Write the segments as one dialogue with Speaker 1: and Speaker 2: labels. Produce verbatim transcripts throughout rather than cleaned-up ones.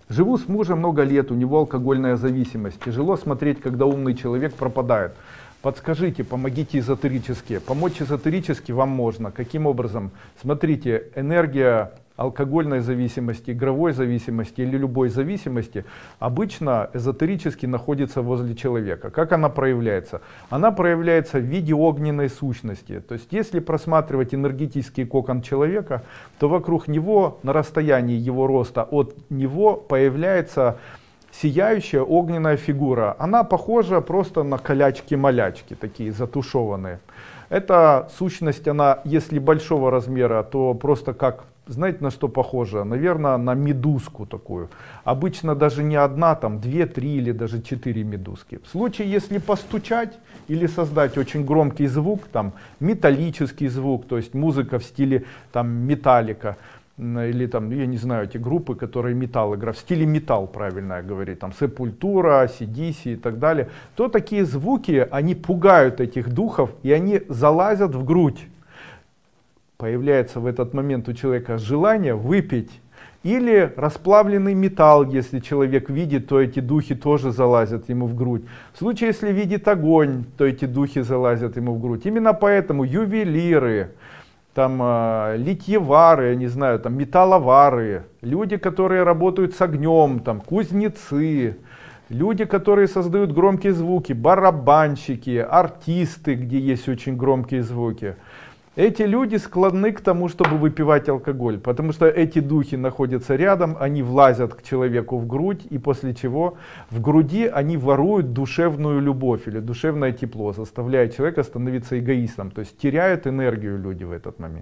Speaker 1: Живу с мужем много лет, у него алкогольная зависимость. Тяжело смотреть, когда умный человек пропадает. Подскажите, помогите эзотерически. Помочь эзотерически вам можно. Каким образом? Смотрите, энергия алкогольной зависимости, игровой зависимости или любой зависимости обычно эзотерически находится возле человека. Как она проявляется? Она проявляется в виде огненной сущности. То есть если просматривать энергетический кокон человека, то вокруг него, на расстоянии его роста от него, появляется сияющая огненная фигура. Она похожа просто на колячки-малячки, такие затушеванные. Эта сущность, она, если большого размера, то просто как, знаете, на что похожа? Наверное, на медузку такую. Обычно даже не одна, там две, три или даже четыре медузки. В случае, если постучать или создать очень громкий звук, там металлический звук, то есть музыка в стиле там металлика, или там, я не знаю, эти группы, которые металл играют, в стиле металл, правильно я говорю, там Sepultura, си ди си и так далее, то такие звуки, они пугают этих духов, и они залазят в грудь. Появляется в этот момент у человека желание выпить. Или расплавленный металл, если человек видит, то эти духи тоже залазят ему в грудь. В случае, если видит огонь, то эти духи залазят ему в грудь. Именно поэтому ювелиры, там э, литьевары, я не знаю, там металловары, люди, которые работают с огнем, там кузнецы, люди, которые создают громкие звуки, барабанщики, артисты, где есть очень громкие звуки. Эти люди склонны к тому, чтобы выпивать алкоголь, потому что эти духи находятся рядом, они влазят к человеку в грудь, и после чего в груди они воруют душевную любовь или душевное тепло, заставляя человека становиться эгоистом, то есть теряют энергию люди в этот момент.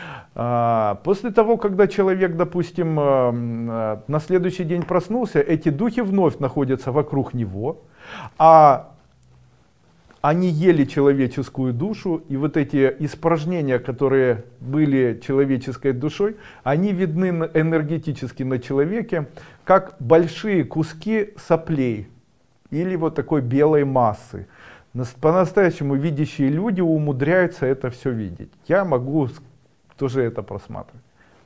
Speaker 1: После того, когда человек, допустим, на следующий день проснулся, эти духи вновь находятся вокруг него, а они ели человеческую душу, и вот эти испражнения, которые были человеческой душой, они видны энергетически на человеке, как большие куски соплей или вот такой белой массы. По-настоящему видящие люди умудряются это все видеть. Я могу тоже это просматривать.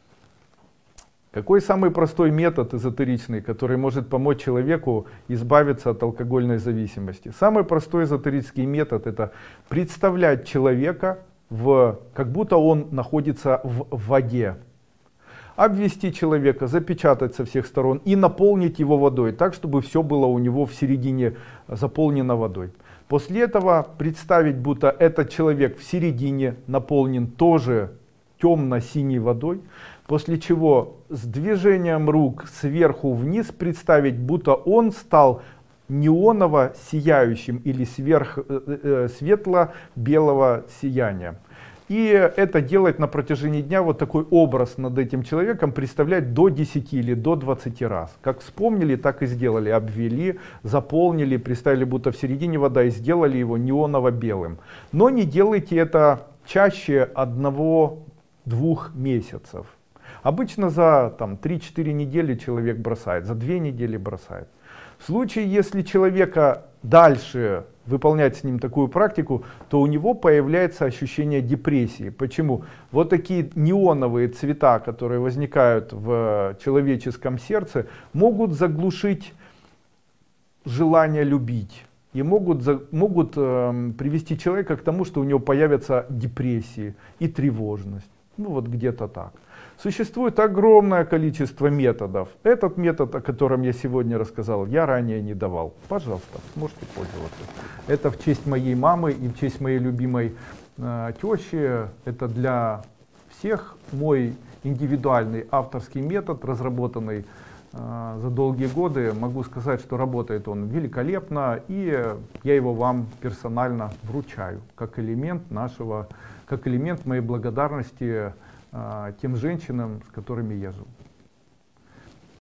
Speaker 1: Какой самый простой метод эзотеричный, который может помочь человеку избавиться от алкогольной зависимости? Самый простой эзотерический метод — это представлять человека, в, как будто он находится в воде. Обвести человека, запечатать со всех сторон и наполнить его водой, так, чтобы все было у него в середине заполнено водой. После этого представить, будто этот человек в середине наполнен тоже темно-синей водой. После чего с движением рук сверху вниз представить, будто он стал неоново сияющим или сверх, э, светло-белого сияния. И это делать на протяжении дня, вот такой образ над этим человеком представлять до десяти или до двадцати раз. Как вспомнили, так и сделали. Обвели, заполнили, представили, будто в середине вода, и сделали его неоново-белым. Но не делайте это чаще одного-двух месяцев. Обычно за три-четыре недели человек бросает, за две недели бросает. В случае, если человека дальше выполнять с ним такую практику, то у него появляется ощущение депрессии. Почему? Вот такие неоновые цвета, которые возникают в человеческом сердце, могут заглушить желание любить. И могут, могут э, привести человека к тому, что у него появятся депрессии и тревожность. Ну вот где-то так. Существует огромное количество методов. Этот метод, о котором я сегодня рассказал, я ранее не давал. Пожалуйста, можете пользоваться. Это в честь моей мамы и в честь моей любимой э, тещи. Это для всех мой индивидуальный авторский метод, разработанный э, за долгие годы. Могу сказать, что работает он великолепно, и я его вам персонально вручаю, как элемент нашего, как элемент моей благодарности тем женщинам, с которыми я жил.